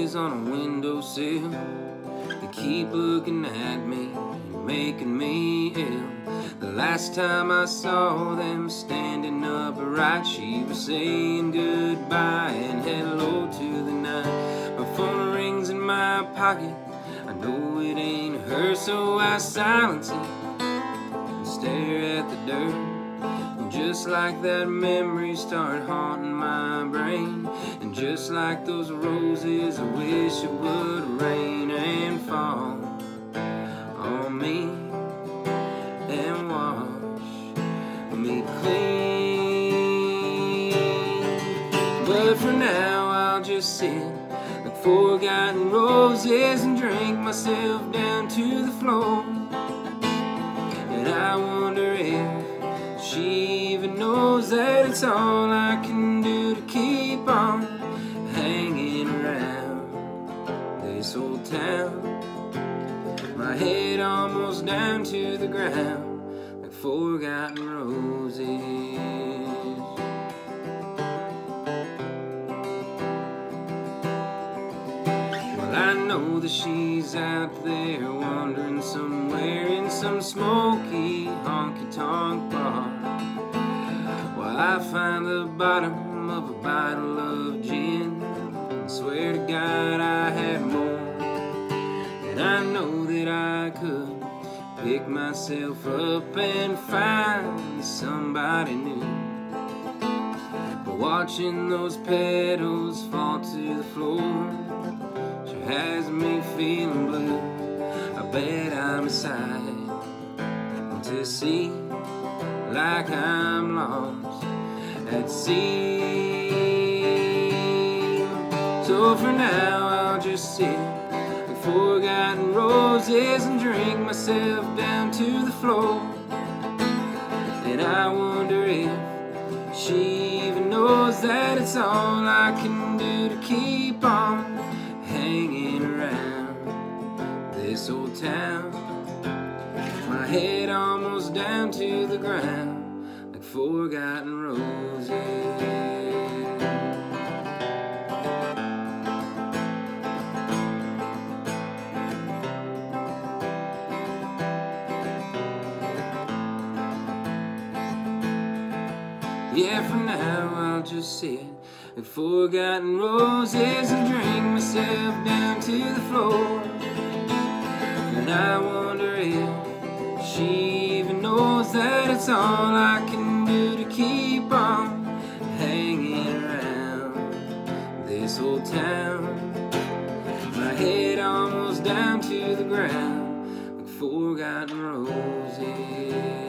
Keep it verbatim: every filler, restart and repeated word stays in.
roses on a windowsill. They keep looking at me and making me ill. The last time I saw them standing upright, she was saying goodbye and hello to the night. My phone rings in my pocket, I know it ain't her, so I silence it and stare at the dirt. And just like that, memories start haunting my brain. And just like those roses, I wish it would rain and fall on me and wash me clean. But for now I'll just sit like forgotten roses and drink myself down to the floor. And I wonder if she even knows that it's all I can do to keep on hanging around this old town. My head almost down to the ground like forgotten roses. Well, I know that she's out there wandering somewhere in some smoky honky-tonk bar, while I find the bottom of a bottle of gin and swear to God I had more. And I know that I could pick myself up and find somebody new, but watching those petals fall to the floor sure has me feeling blue. I bet I'm excited to see like I'm lost at sea. So for now I'll just sit like forgotten roses and drink myself down to the floor. And I wonder if she even knows that it's all I can do to keep on hanging around this old town. My head almost down to the ground like forgotten roses. Yeah, for now I'll just sit like forgotten roses and drink myself down to the floor. And I wonder if she even knows that it's all I can do to keep on hanging around this old town. My head almost down to the ground like forgotten roses.